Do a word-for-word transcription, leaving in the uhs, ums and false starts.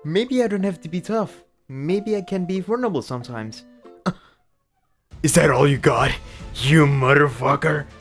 Maybe I don't have to be tough. Maybe I can be vulnerable sometimes. Is that all you got? You motherfucker?